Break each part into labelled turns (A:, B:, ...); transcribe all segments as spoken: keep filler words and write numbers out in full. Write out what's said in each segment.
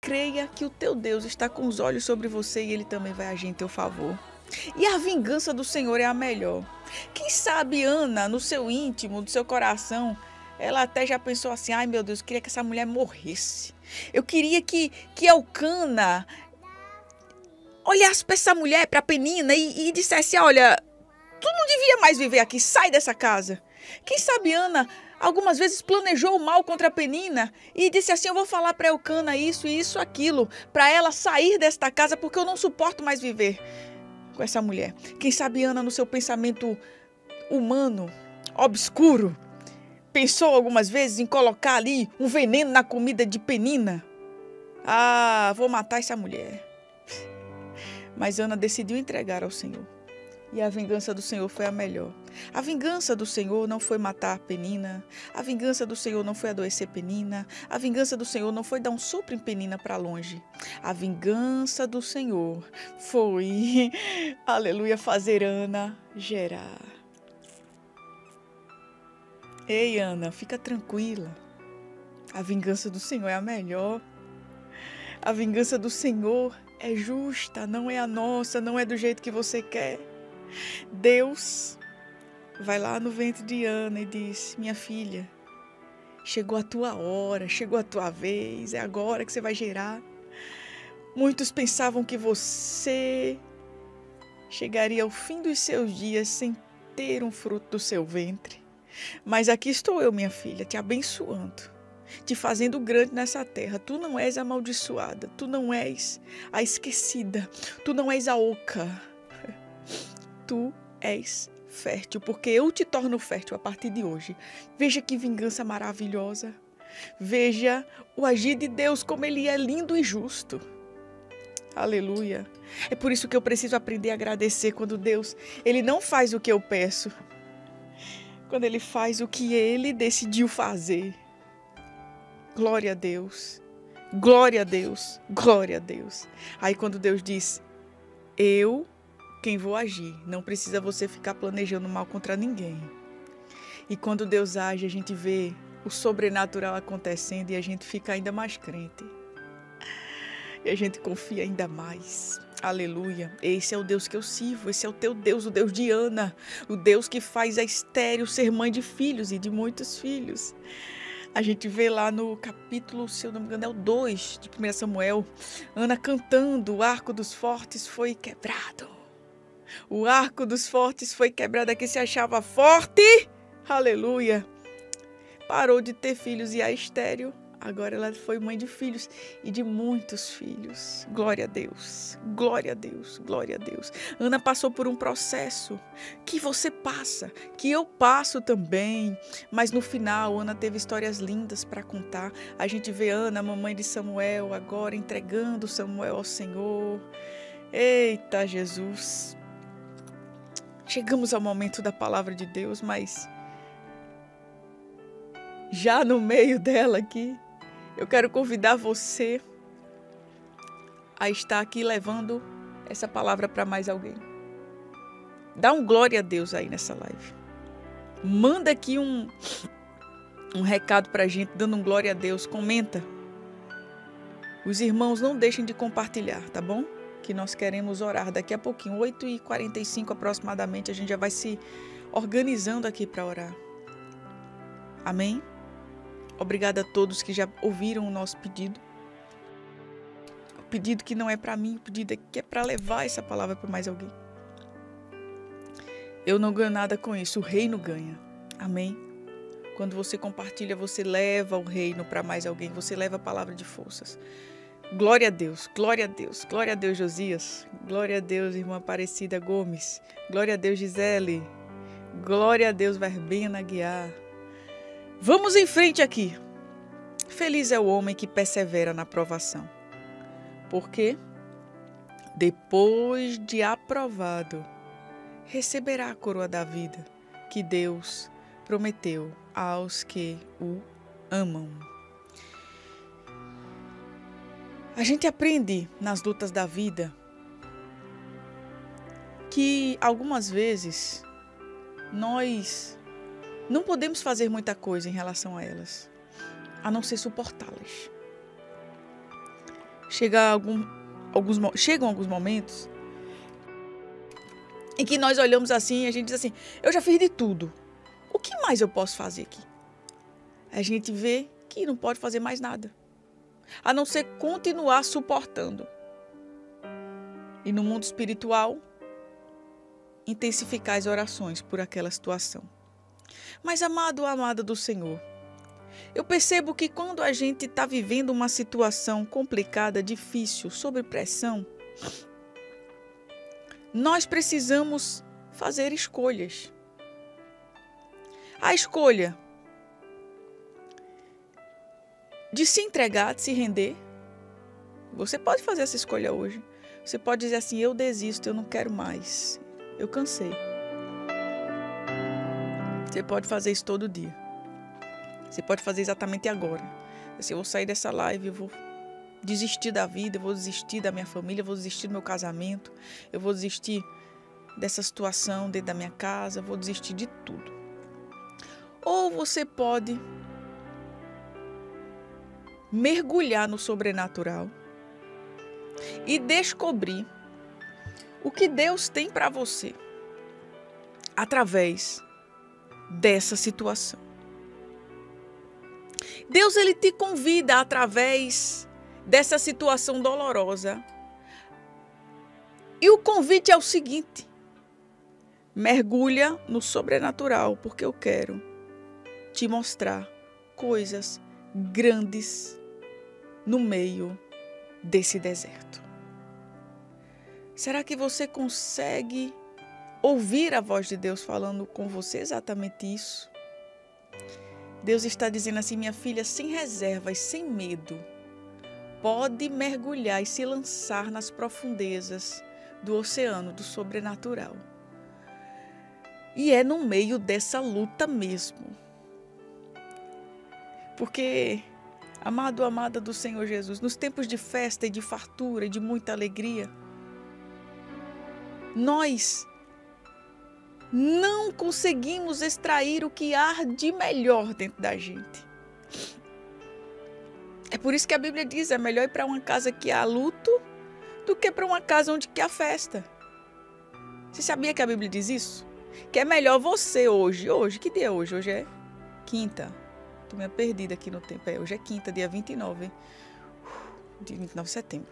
A: creia que o teu Deus está com os olhos sobre você e Ele também vai agir em teu favor. E a vingança do Senhor é a melhor. Quem sabe Ana, no seu íntimo, no seu coração, ela até já pensou assim, ai meu Deus, eu queria que essa mulher morresse. Eu queria que, que Elcana olhasse para essa mulher, para Penina e, e dissesse, olha, tu não devia mais viver aqui, sai dessa casa. Quem sabe Ana algumas vezes planejou o mal contra a Penina e disse assim, eu vou falar para Elcana isso e isso, aquilo, para ela sair desta casa porque eu não suporto mais viver com essa mulher. Quem sabe Ana, no seu pensamento humano, obscuro, pensou algumas vezes em colocar ali um veneno na comida de Penina. Ah, vou matar essa mulher. Mas Ana decidiu entregar ao Senhor. E a vingança do Senhor foi a melhor. A vingança do Senhor não foi matar Penina. A vingança do Senhor não foi adoecer Penina. A vingança do Senhor não foi dar um sopro em Penina para longe. A vingança do Senhor foi, aleluia, fazer Ana gerar. Ei, Ana, fica tranquila. A vingança do Senhor é a melhor. A vingança do Senhor é justa, não é a nossa, não é do jeito que você quer. Deus vai lá no ventre de Ana e diz, minha filha, chegou a tua hora, chegou a tua vez, é agora que você vai gerar. Muitos pensavam que você chegaria ao fim dos seus dias sem ter um fruto do seu ventre. Mas aqui estou eu, minha filha, te abençoando, te fazendo grande nessa terra. Tu não és amaldiçoada, tu não és a esquecida, tu não és a oca. Tu és fértil, porque eu te torno fértil a partir de hoje. Veja que vingança maravilhosa. Veja o agir de Deus, como Ele é lindo e justo. Aleluia. É por isso que eu preciso aprender a agradecer quando Deus, Ele não faz o que eu peço. Quando Ele faz o que Ele decidiu fazer. Glória a Deus. Glória a Deus. Glória a Deus. Aí quando Deus diz, eu quem vou agir, não precisa você ficar planejando mal contra ninguém. E quando Deus age, a gente vê o sobrenatural acontecendo e a gente fica ainda mais crente. E a gente confia ainda mais. Aleluia. Esse é o Deus que eu sirvo, esse é o teu Deus, o Deus de Ana, o Deus que faz a estéril ser mãe de filhos e de muitos filhos. A gente vê lá no capítulo, se eu não me engano, é o dois de primeiro Samuel, Ana cantando, o arco dos fortes foi quebrado. O arco dos fortes foi quebrado, aqui se achava forte, aleluia, parou de ter filhos e a estéril, agora ela foi mãe de filhos e de muitos filhos, glória a Deus, glória a Deus, glória a Deus. Ana passou por um processo que você passa, que eu passo também, mas no final Ana teve histórias lindas para contar. A gente vê Ana, mamãe de Samuel, agora entregando Samuel ao Senhor. Eita Jesus! Chegamos ao momento da palavra de Deus, mas já no meio dela aqui, eu quero convidar você a estar aqui levando essa palavra para mais alguém. Dá um glória a Deus aí nessa live. Manda aqui um, um recado para a gente, dando um glória a Deus. Comenta. Os irmãos não deixem de compartilhar, tá bom? Que nós queremos orar daqui a pouquinho, oito e quarenta e cinco aproximadamente, a gente já vai se organizando aqui para orar. Amém? Obrigada a todos que já ouviram o nosso pedido. O pedido que não é para mim, o pedido é que é para levar essa palavra para mais alguém. Eu não ganho nada com isso, o reino ganha. Amém? Quando você compartilha, você leva o reino para mais alguém, você leva a palavra de forças. Glória a Deus, glória a Deus, glória a Deus, Josias. Glória a Deus, irmã Aparecida Gomes. Glória a Deus, Gisele. Glória a Deus, Verbena Guiar. Vamos em frente aqui. Feliz é o homem que persevera na provação. Porque depois de aprovado, receberá a coroa da vida que Deus prometeu aos que o amam. A gente aprende nas lutas da vida que algumas vezes nós não podemos fazer muita coisa em relação a elas, a não ser suportá-las. chega algum, alguns, chegam alguns momentos em que nós olhamos assim e a gente diz assim, eu já fiz de tudo. O que mais eu posso fazer aqui? A gente vê que não pode fazer mais nada, a não ser continuar suportando. E no mundo espiritual, intensificar as orações por aquela situação. Mas, amado ou amada do Senhor, eu percebo que quando a gente está vivendo uma situação complicada, difícil, sob pressão, nós precisamos fazer escolhas. A escolha de se entregar, de se render. Você pode fazer essa escolha hoje. Você pode dizer assim, eu desisto, eu não quero mais. Eu cansei. Você pode fazer isso todo dia. Você pode fazer exatamente agora. Assim, eu vou sair dessa live, eu vou desistir da vida, eu vou desistir da minha família, eu vou desistir do meu casamento, eu vou desistir dessa situação dentro da minha casa, eu vou desistir de tudo. Ou você pode mergulhar no sobrenatural e descobrir o que Deus tem para você através dessa situação. Deus, ele te convida através dessa situação dolorosa. E o convite é o seguinte: mergulha no sobrenatural, porque eu quero te mostrar coisas grandes no meio desse deserto. Será que você consegue ouvir a voz de Deus falando com você exatamente isso? Deus está dizendo assim, minha filha, sem reservas, sem medo, pode mergulhar e se lançar nas profundezas do oceano, do sobrenatural. E é no meio dessa luta mesmo. Porque, amado, amada do Senhor Jesus, nos tempos de festa e de fartura e de muita alegria, nós não conseguimos extrair o que há de melhor dentro da gente. É por isso que a Bíblia diz, é melhor ir para uma casa que há luto do que para uma casa onde há festa. Você sabia que a Bíblia diz isso? Que é melhor você hoje, hoje, que dia é hoje? Hoje é quinta. Estou meio perdida aqui no tempo. É, hoje é quinta, dia vinte e nove, hein? Dia vinte e nove de setembro.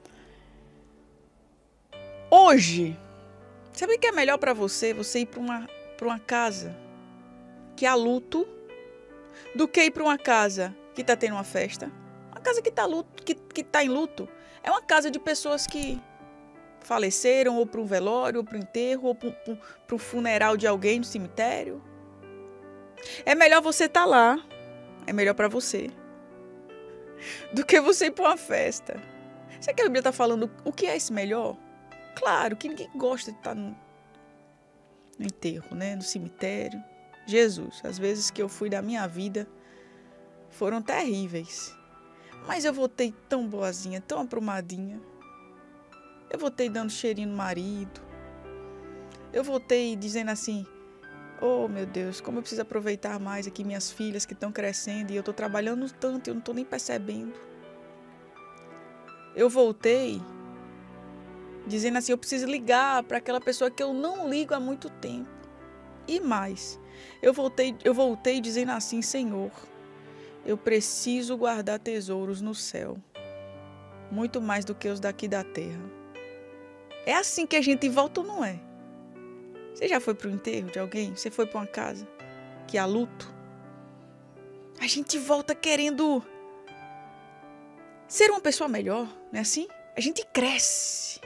A: Hoje, sabe o que é melhor para você? Você ir para uma, para uma casa que há luto do que ir para uma casa que está tendo uma festa. Uma casa que está que, que tá em luto é uma casa de pessoas que faleceram, ou para um velório, ou para um enterro, ou para o funeral de alguém no cemitério. É melhor você estar lá, é melhor para você, do que você ir para uma festa. Será que a Bíblia está falando o que é esse melhor? Claro que ninguém gosta de estar no, no enterro, né? No cemitério. Jesus, as vezes que eu fui da minha vida foram terríveis. Mas eu voltei tão boazinha, tão aprumadinha. Eu voltei dando cheirinho no marido. Eu voltei dizendo assim, oh meu Deus, como eu preciso aproveitar mais aqui minhas filhas que estão crescendo e eu estou trabalhando tanto, eu não estou nem percebendo. Eu voltei dizendo assim, eu preciso ligar para aquela pessoa que eu não ligo há muito tempo. E mais, eu voltei, eu voltei dizendo assim, Senhor, eu preciso guardar tesouros no céu, muito mais do que os daqui da terra. É assim que a gente volta ou não é? Você já foi para o enterro de alguém? Você foi para uma casa que há luto? A gente volta querendo ser uma pessoa melhor, não é assim? A gente cresce.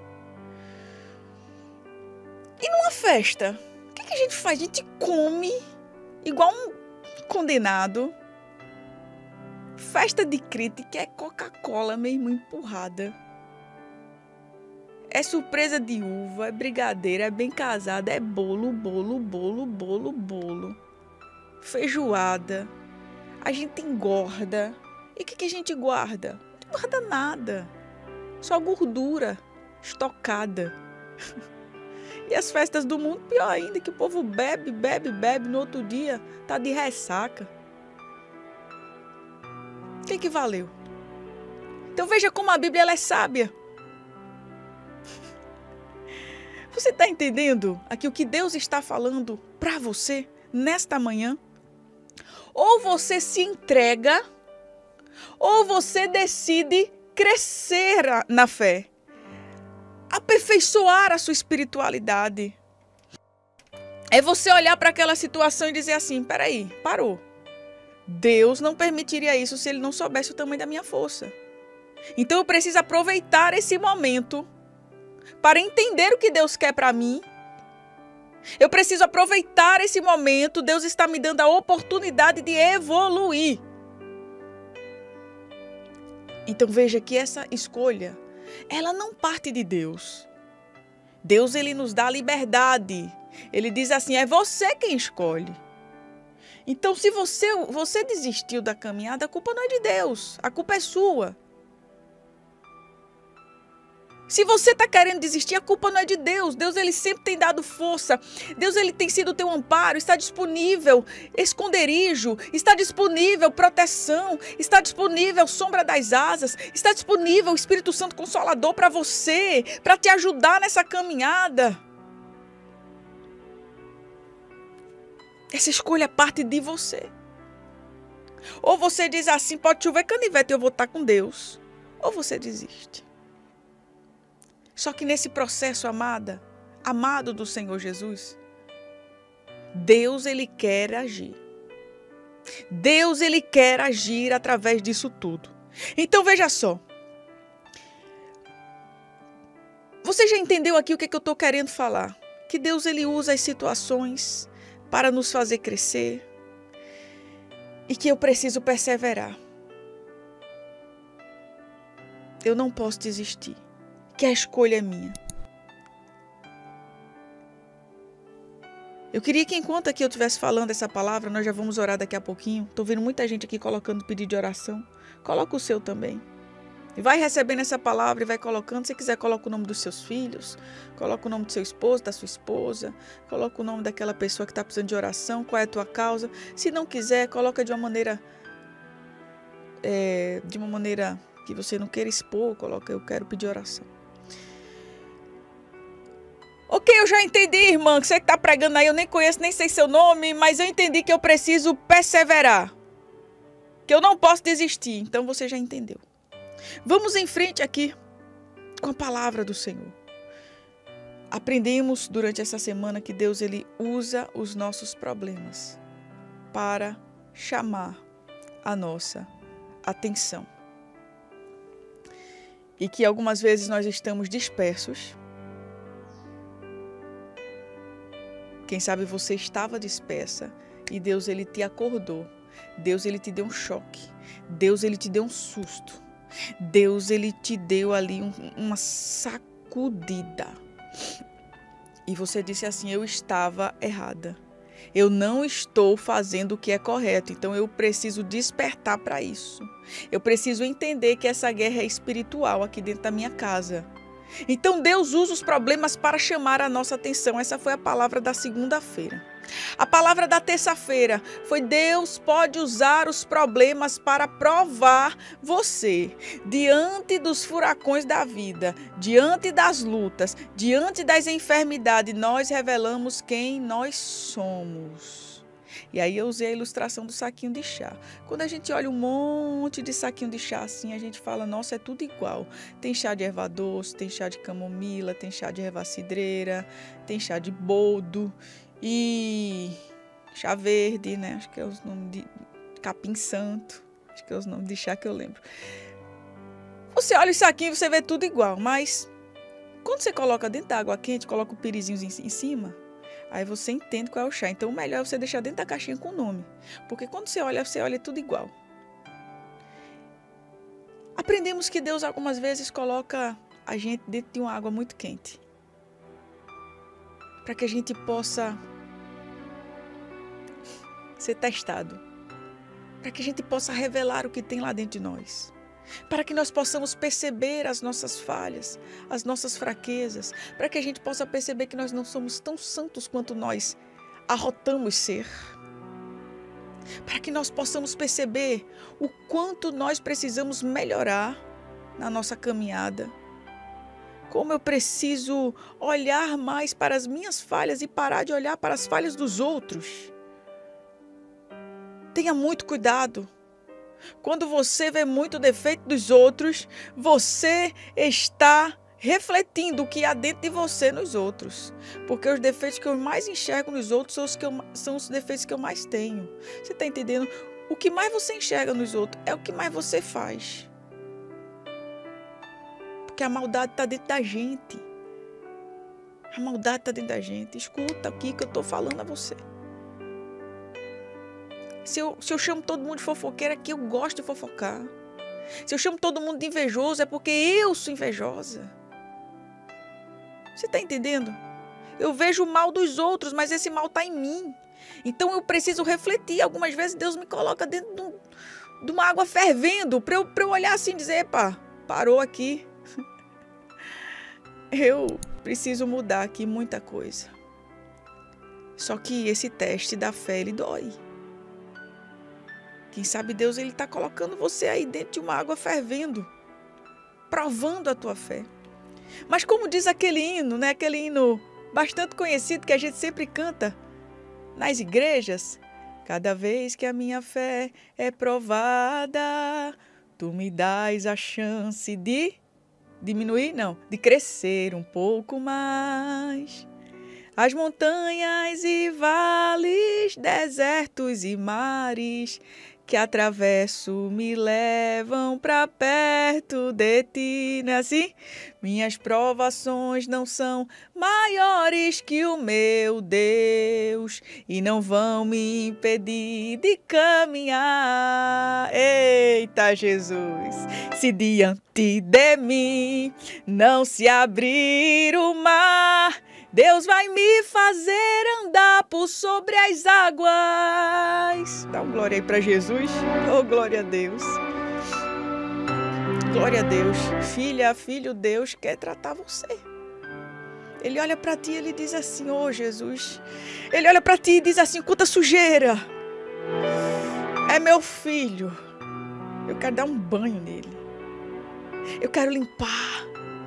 A: E numa festa, o que, que a gente faz? A gente come igual um condenado. Festa de crente que é Coca-Cola mesmo empurrada. É surpresa de uva, é brigadeiro, é bem casada, é bolo, bolo, bolo, bolo, bolo. Feijoada. A gente engorda. E o que, que a gente guarda? Não guarda nada. Só gordura estocada. E as festas do mundo, pior ainda, que o povo bebe, bebe, bebe, no outro dia tá de ressaca. O que que valeu? Então veja como a Bíblia ela é sábia. Você está entendendo aqui o que Deus está falando para você nesta manhã? Ou você se entrega, ou você decide crescer na fé, aperfeiçoar a sua espiritualidade. É você olhar para aquela situação e dizer assim, peraí, parou. Deus não permitiria isso se Ele não soubesse o tamanho da minha força. Então eu preciso aproveitar esse momento para entender o que Deus quer para mim. Eu preciso aproveitar esse momento. Deus está me dando a oportunidade de evoluir. Então veja que essa escolha, ela não parte de Deus. Deus, Ele nos dá liberdade. Ele diz assim, é você quem escolhe. Então se você, você desistiu da caminhada, a culpa não é de Deus, a culpa é sua. Se você está querendo desistir, a culpa não é de Deus. Deus, Ele sempre tem dado força. Deus, Ele tem sido o teu amparo. Está disponível esconderijo. Está disponível proteção. Está disponível sombra das asas. Está disponível o Espírito Santo Consolador para você. Para te ajudar nessa caminhada. Essa escolha parte de você. Ou você diz assim, pode chover canivete e eu vou estar com Deus. Ou você desiste. Só que nesse processo, amada, amado do Senhor Jesus, Deus, Ele quer agir. Deus, Ele quer agir através disso tudo. Então, veja só. Você já entendeu aqui o que, é que eu estou querendo falar? Que Deus, Ele usa as situações para nos fazer crescer. E que eu preciso perseverar. Eu não posso desistir. Que a escolha é minha. Eu queria que enquanto aqui eu estivesse falando essa palavra, nós já vamos orar daqui a pouquinho. Estou vendo muita gente aqui colocando pedido de oração. Coloca o seu também. E vai recebendo essa palavra e vai colocando. Se quiser, coloca o nome dos seus filhos. Coloca o nome do seu esposo, da sua esposa. Coloca o nome daquela pessoa que está precisando de oração. Qual é a tua causa? Se não quiser, coloca de uma maneira... É, de uma maneira que você não queira expor. Coloca, eu quero pedir oração. Ok, eu já entendi, irmã, que você que está pregando aí, eu nem conheço, nem sei seu nome, mas eu entendi que eu preciso perseverar, que eu não posso desistir, então você já entendeu. Vamos em frente aqui com a palavra do Senhor. Aprendemos durante essa semana que Deus, Ele usa os nossos problemas para chamar a nossa atenção. E que algumas vezes nós estamos dispersos. Quem sabe você estava dispersa e Deus, Ele te acordou. Deus, Ele te deu um choque. Deus, Ele te deu um susto. Deus, Ele te deu ali um, uma sacudida. E você disse assim, eu estava errada. Eu não estou fazendo o que é correto. Então eu preciso despertar para isso. Eu preciso entender que essa guerra é espiritual aqui dentro da minha casa. Então Deus usa os problemas para chamar a nossa atenção. Essa foi a palavra da segunda-feira. A palavra da terça-feira foi Deus pode usar os problemas para provar você. Diante dos furacões da vida, diante das lutas, diante das enfermidades, nós revelamos quem nós somos. E aí eu usei a ilustração do saquinho de chá. Quando a gente olha um monte de saquinho de chá assim, a gente fala, nossa, é tudo igual. Tem chá de erva doce, tem chá de camomila, tem chá de erva cidreira, tem chá de boldo e chá verde, né? Acho que é os nomes de capim santo. Acho que é os nomes de chá que eu lembro. Você olha isso aqui e você vê tudo igual, mas quando você coloca dentro da água quente, coloca o pirizinho em cima, aí você entende qual é o chá. Então, o melhor é você deixar dentro da caixinha com o nome. Porque quando você olha, você olha tudo igual. Aprendemos que Deus algumas vezes coloca a gente dentro de uma água muito quente. Para que a gente possa ser testado. Para que a gente possa revelar o que tem lá dentro de nós. Para que nós possamos perceber as nossas falhas, as nossas fraquezas, para que a gente possa perceber que nós não somos tão santos quanto nós arrotamos ser. Para que nós possamos perceber o quanto nós precisamos melhorar na nossa caminhada. Como eu preciso olhar mais para as minhas falhas e parar de olhar para as falhas dos outros. Tenha muito cuidado. Quando você vê muito defeito dos outros, você está refletindo o que há dentro de você nos outros. Porque os defeitos que eu mais enxergo nos outros são os, que eu, são os defeitos que eu mais tenho. Você está entendendo? O que mais você enxerga nos outros é o que mais você faz. Porque a maldade está dentro da gente. A maldade está dentro da gente. Escuta aqui que eu estou falando a você. Se eu, se eu chamo todo mundo de fofoqueira, é que eu gosto de fofocar. Se eu chamo todo mundo de invejoso, é porque eu sou invejosa. Você está entendendo? Eu vejo o mal dos outros, mas esse mal está em mim. Então eu preciso refletir. Algumas vezes Deus me coloca dentro de, um, de uma água fervendo, para eu, para eu olhar assim e dizer, epa, parou aqui. Eu preciso mudar aqui muita coisa. Só que esse teste da fé, ele dói. Quem sabe Deus, ele está colocando você aí dentro de uma água fervendo, provando a tua fé. Mas como diz aquele hino, né? Aquele hino bastante conhecido que a gente sempre canta nas igrejas. Cada vez que a minha fé é provada, tu me dás a chance de diminuir, não, de crescer um pouco mais. As montanhas e vales, desertos e mares que atravesso me levam para perto de ti, não é assim? Minhas provações não são maiores que o meu Deus e não vão me impedir de caminhar. Eita, Jesus! Se diante de mim não se abrir o mar, Deus vai me fazer andar por sobre as águas. Dá um glória aí para Jesus. Oh, glória a Deus. Glória a Deus. Filha, filho, Deus quer tratar você. Ele olha para ti e ele diz assim, oh, Jesus. Ele olha para ti e diz assim, quanta sujeira. É meu filho. Eu quero dar um banho nele. Eu quero limpar.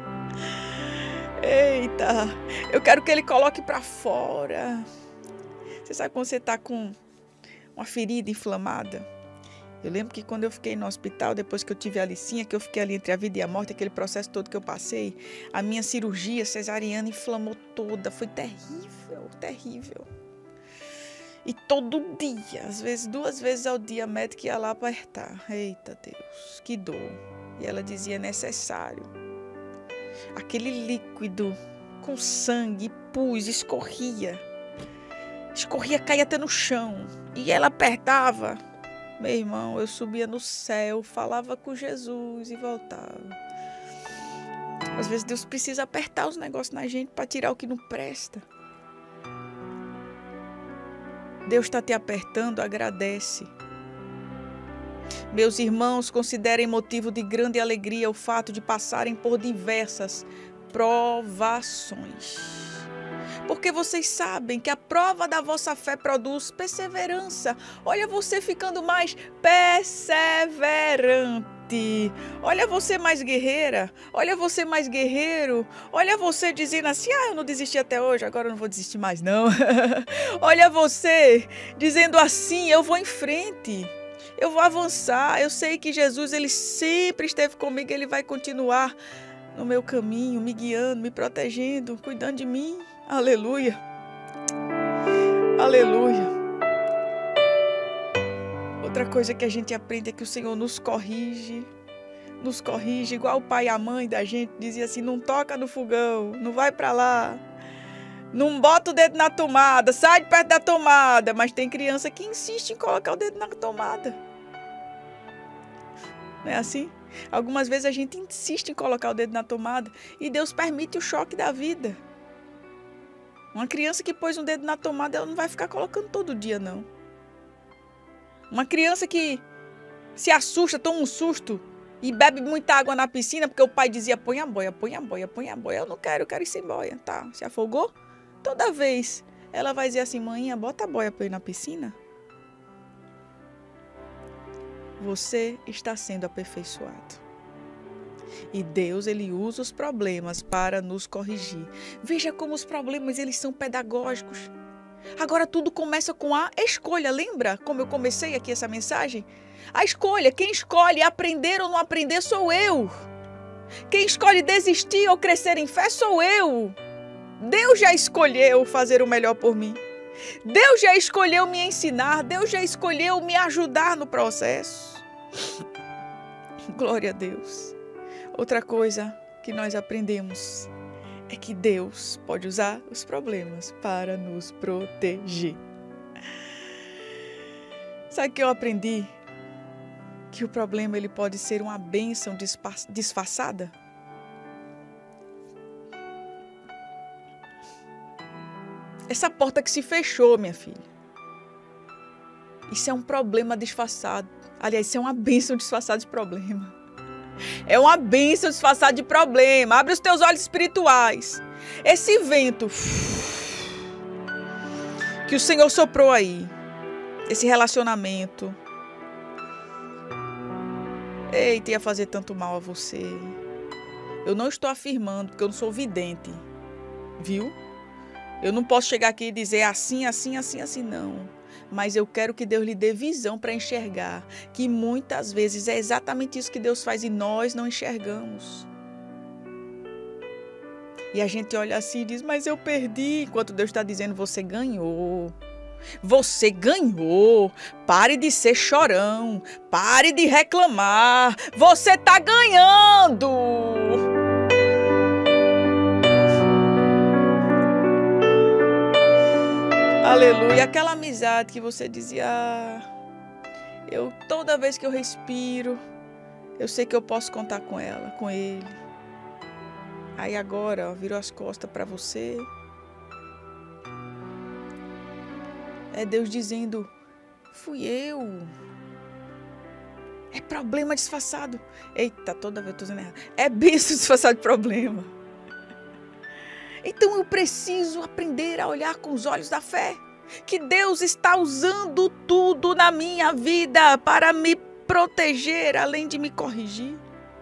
A: Eita, eu quero que ele coloque para fora. Você sabe quando você está com uma ferida inflamada? Eu lembro que quando eu fiquei no hospital, depois que eu tive a licinha, que eu fiquei ali entre a vida e a morte, aquele processo todo que eu passei, a minha cirurgia cesariana inflamou toda. Foi terrível, terrível. E todo dia, às vezes duas vezes ao dia, a médica ia lá apertar. Eita Deus, que dor. E ela dizia, é necessário. Aquele líquido com sangue, pus, escorria. Escorria, caía até no chão. E ela apertava. Meu irmão, eu subia no céu, falava com Jesus e voltava. Às vezes Deus precisa apertar os negócios na gente para tirar o que não presta. Deus está te apertando, agradece. Meus irmãos, considerem motivo de grande alegria o fato de passarem por diversas provações. Porque vocês sabem que a prova da vossa fé produz perseverança. Olha você ficando mais perseverante. Olha você mais guerreira. Olha você mais guerreiro. Olha você dizendo assim, ah, eu não desisti até hoje, agora eu não vou desistir mais não. Olha você dizendo assim, eu vou em frente. Eu vou avançar, eu sei que Jesus, ele sempre esteve comigo, ele vai continuar no meu caminho, me guiando, me protegendo, cuidando de mim. Aleluia. Aleluia. Outra coisa que a gente aprende é que o Senhor nos corrige, nos corrige, igual o pai e a mãe da gente dizia assim, não toca no fogão, não vai para lá, não bota o dedo na tomada, sai de perto da tomada, mas tem criança que insiste em colocar o dedo na tomada. Não é assim? Algumas vezes a gente insiste em colocar o dedo na tomada e Deus permite o choque da vida. Uma criança que pôs um dedo na tomada, ela não vai ficar colocando todo dia, não. Uma criança que se assusta, toma um susto e bebe muita água na piscina, porque o pai dizia, põe a boia, põe a boia, põe a boia. Eu não quero, eu quero ir sem boia. Tá, se afogou? Toda vez ela vai dizer assim, mãinha, bota a boia para eu ir na piscina. Você está sendo aperfeiçoado. E Deus, ele usa os problemas para nos corrigir. Veja como os problemas, eles são pedagógicos. Agora tudo começa com a escolha. Lembra como eu comecei aqui essa mensagem? A escolha. Quem escolhe aprender ou não aprender sou eu. Quem escolhe desistir ou crescer em fé sou eu. Deus já escolheu fazer o melhor por mim. Deus já escolheu me ensinar. Deus já escolheu me ajudar no processo. Glória a Deus. Outra coisa que nós aprendemos é que Deus pode usar os problemas para nos proteger. Sabe o que eu aprendi? Que o problema ele pode ser uma bênção disfarçada. Essa porta que se fechou, minha filha. Isso é um problema disfarçado. Aliás, isso é uma bênção disfarçada de problema. É uma bênção disfarçada de problema. Abre os teus olhos espirituais. Esse vento que o Senhor soprou aí, esse relacionamento, eita, ia fazer tanto mal a você. Eu não estou afirmando, porque eu não sou vidente, viu? Eu não posso chegar aqui e dizer assim, assim, assim, assim, não. Mas eu quero que Deus lhe dê visão para enxergar que muitas vezes é exatamente isso que Deus faz e nós não enxergamos. E a gente olha assim e diz, mas eu perdi. Enquanto Deus está dizendo, você ganhou. Você ganhou. Pare de ser chorão. Pare de reclamar. Você está ganhando. Aleluia. Aquela amizade que você dizia, ah, eu, toda vez que eu respiro, eu sei que eu posso contar com ela, com ele. Aí agora, ó, virou as costas para você. É Deus dizendo, fui eu. É problema disfarçado. Eita, toda vez eu tô dizendo errado. É bênção disfarçada de problema. Então eu preciso aprender a olhar com os olhos da fé. Que Deus está usando tudo na minha vida para me proteger, além de me corrigir.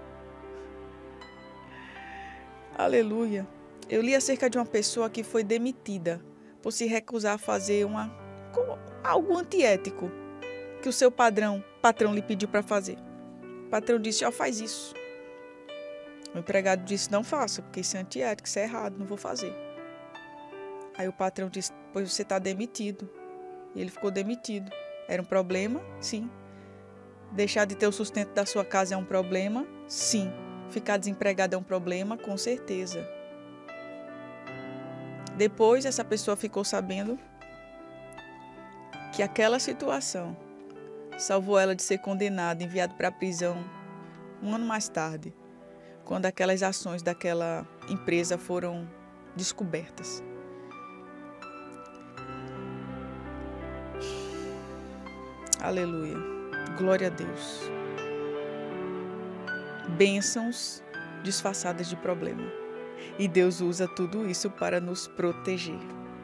A: Aleluia. Eu li acerca de uma pessoa que foi demitida por se recusar a fazer uma, algo antiético que o seu padrão, patrão lhe pediu para fazer. O patrão disse, ó, faz isso. O empregado disse, não faça, porque isso é antiético, isso é errado, não vou fazer. Aí o patrão disse, pois você está demitido. E ele ficou demitido. Era um problema? Sim. Deixar de ter o sustento da sua casa é um problema? Sim. Ficar desempregado é um problema? Com certeza. Depois, essa pessoa ficou sabendo que aquela situação salvou ela de ser condenada, enviada para a prisão um ano mais tarde, quando aquelas ações daquela empresa foram descobertas. Aleluia. Glória a Deus. Bênçãos disfarçadas de problema. E Deus usa tudo isso para nos proteger.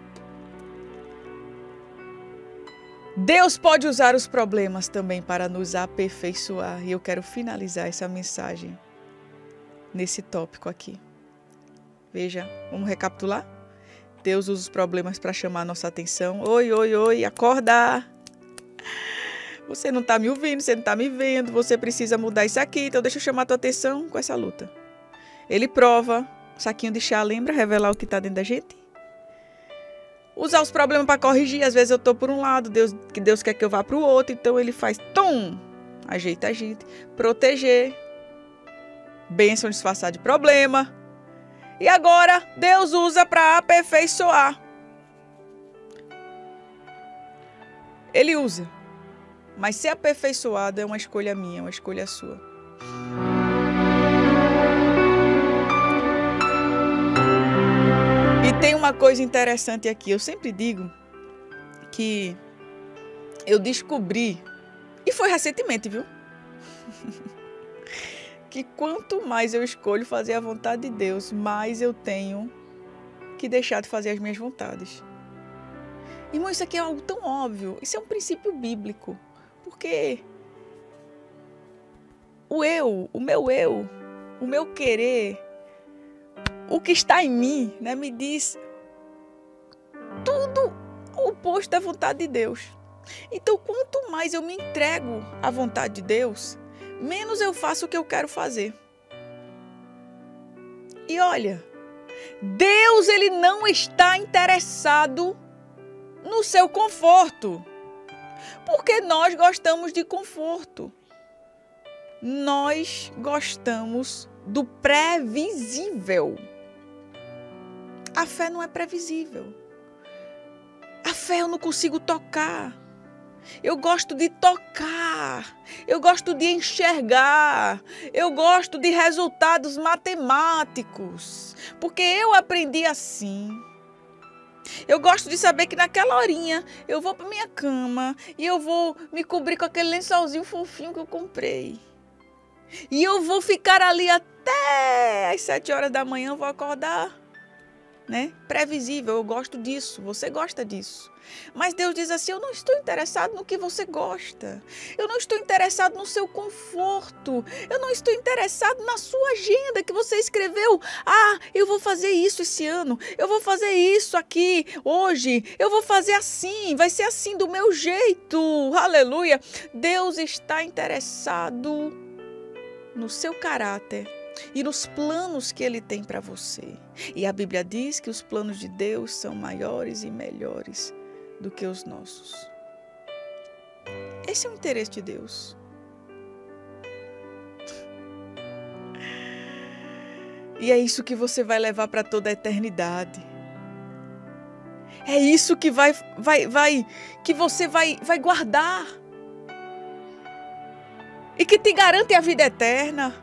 A: Deus pode usar os problemas também para nos aperfeiçoar. E eu quero finalizar essa mensagem nesse tópico aqui. Veja, vamos recapitular? Deus usa os problemas para chamar a nossa atenção. Oi, oi, oi, acorda! Você não está me ouvindo, você não está me vendo, você precisa mudar isso aqui, então deixa eu chamar a tua atenção com essa luta. Ele prova, saquinho de chá, lembra? Revelar o que está dentro da gente. Usar os problemas para corrigir, às vezes eu estou por um lado, Deus, que Deus quer que eu vá para o outro, então ele faz, tum, ajeita a gente. Proteger, bênção disfarçada de problema. E agora, Deus usa para aperfeiçoar. Ele usa. Mas ser aperfeiçoado é uma escolha minha, é uma escolha sua. E tem uma coisa interessante aqui. Eu sempre digo que eu descobri, e foi recentemente, viu? Que quanto mais eu escolho fazer a vontade de Deus, mais eu tenho que deixar de fazer as minhas vontades. Irmão, isso aqui é algo tão óbvio. Isso é um princípio bíblico. Porque o eu, o meu eu, o meu querer, o que está em mim, né, me diz tudo o oposto da vontade de Deus. Então, quanto mais eu me entrego à vontade de Deus, menos eu faço o que eu quero fazer. E olha, Deus, ele não está interessado no seu conforto, porque nós gostamos de conforto. Nós gostamos do previsível. A fé não é previsível. A fé eu não consigo tocar. Eu gosto de tocar, eu gosto de enxergar, eu gosto de resultados matemáticos, porque eu aprendi assim. Eu gosto de saber que naquela horinha eu vou para minha cama e eu vou me cobrir com aquele lençolzinho fofinho que eu comprei. E eu vou ficar ali até as sete horas da manhã, eu vou acordar, né? Previsível, eu gosto disso, você gosta disso. Mas Deus diz assim, eu não estou interessado no que você gosta. Eu não estou interessado no seu conforto. Eu não estou interessado na sua agenda que você escreveu. Ah, eu vou fazer isso esse ano. Eu vou fazer isso aqui hoje. Eu vou fazer assim. Vai ser assim do meu jeito. Aleluia. Deus está interessado no seu caráter e nos planos que Ele tem para você. E a Bíblia diz que os planos de Deus são maiores e melhores do que os nossos. Esse é o interesse de Deus. E é isso que você vai levar para toda a eternidade. É isso que vai, vai, vai, que você vai, vai guardar. E que te garante a vida eterna.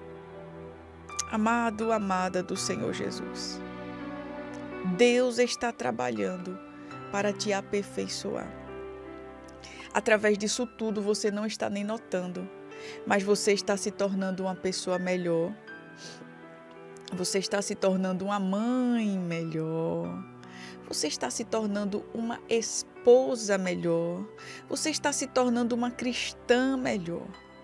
A: Amado, amada do Senhor Jesus. Deus está trabalhando para te aperfeiçoar. Através disso tudo, você não está nem notando, mas você está se tornando uma pessoa melhor. Você está se tornando uma mãe melhor. Você está se tornando uma esposa melhor. Você está se tornando uma cristã melhor.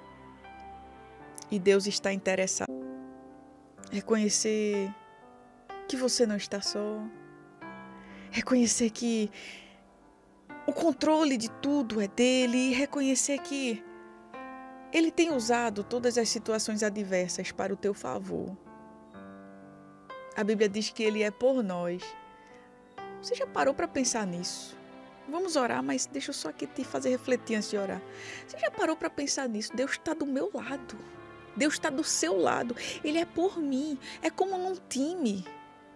A: E Deus está interessado em reconhecer que você não está só. Reconhecer que o controle de tudo é dele e reconhecer que ele tem usado todas as situações adversas para o teu favor. A Bíblia diz que ele é por nós. Você já parou para pensar nisso? Vamos orar, mas deixa eu só aqui te fazer refletir antes de orar. Você já parou para pensar nisso? Deus está do meu lado. Deus está do seu lado. Ele é por mim. É como num time.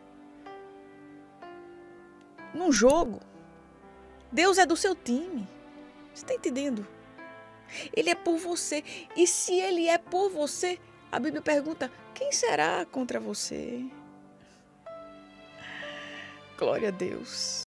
A: Num jogo. Deus é do seu time. Você está entendendo? Ele é por você. E se ele é por você, a Bíblia pergunta, quem será contra você? Glória a Deus.